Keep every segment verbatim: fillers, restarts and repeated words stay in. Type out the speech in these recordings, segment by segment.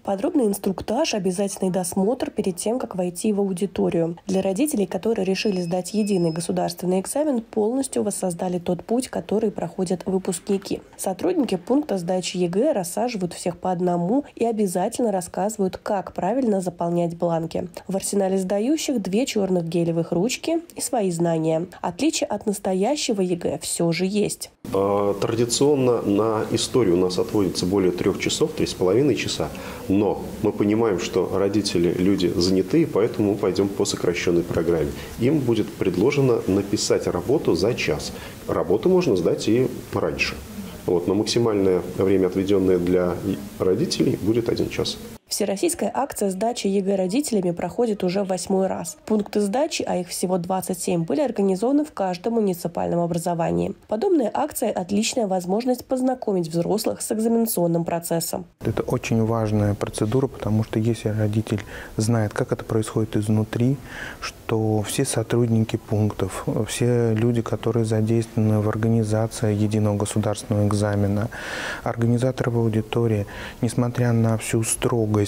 Подробный инструктаж, обязательный досмотр перед тем, как войти в аудиторию. Для родителей, которые решили сдать единый государственный экзамен, полностью воссоздали тот путь, который проходят выпускники. Сотрудники пункта сдачи ЕГЭ рассаживают всех по одному и обязательно рассказывают, как правильно заполнять бланки. В арсенале сдающих две черных гелевых ручки и свои знания. Отличие от настоящего ЕГЭ все же есть. Традиционно на историю у нас отводится более трех часов, три с половиной часа. Но мы понимаем, что родители люди занятые, поэтому мы пойдем по сокращенной программе. Им будет предложено написать работу за час. Работу можно сдать и раньше. Вот, но максимальное время, отведенное для родителей, будет один час. Всероссийская акция сдачи ЕГЭ родителями проходит уже в восьмой раз. Пункты сдачи, а их всего двадцать семь, были организованы в каждом муниципальном образовании. Подобная акция – отличная возможность познакомить взрослых с экзаменационным процессом. Это очень важная процедура, потому что если родитель знает, как это происходит изнутри, что все сотрудники пунктов, все люди, которые задействованы в организации единого государственного экзамена, организаторы в аудитории, несмотря на всю строгость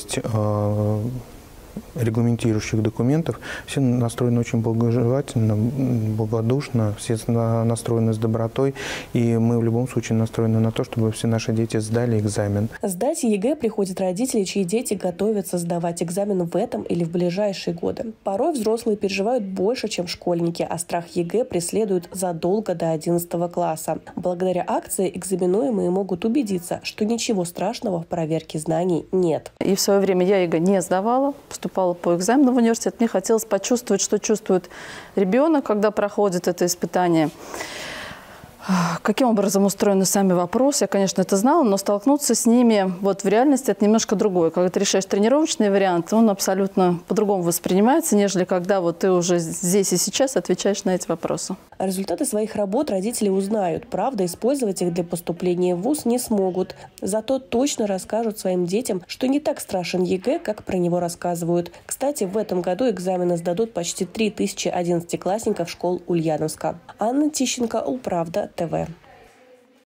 регламентирующих документов, все настроены очень благожелательно, благодушно, все настроены с добротой, и мы в любом случае настроены на то, чтобы все наши дети сдали экзамен. Сдать ЕГЭ приходят родители, чьи дети готовятся сдавать экзамен в этом или в ближайшие годы. Порой взрослые переживают больше, чем школьники, а страх ЕГЭ преследует задолго до одиннадцатого класса. Благодаря акции экзаменуемые могут убедиться, что ничего страшного в проверке знаний нет. И в свое время я ЕГЭ не сдавала, поступала по экзамену в университет. Мне хотелось почувствовать, что чувствует ребенок, когда проходит это испытание. Каким образом устроены сами вопросы, я, конечно, это знала, но столкнуться с ними вот в реальности – это немножко другое. Когда ты решаешь тренировочный вариант, он абсолютно по-другому воспринимается, нежели когда вот ты уже здесь и сейчас отвечаешь на эти вопросы. Результаты своих работ родители узнают. Правда, использовать их для поступления в вуз не смогут. Зато точно расскажут своим детям, что не так страшен ЕГЭ, как про него рассказывают. Кстати, в этом году экзамены сдадут почти три тысячи одиннадцатиклассников школ Ульяновска. Анна Тищенко, Улправда, ТВ.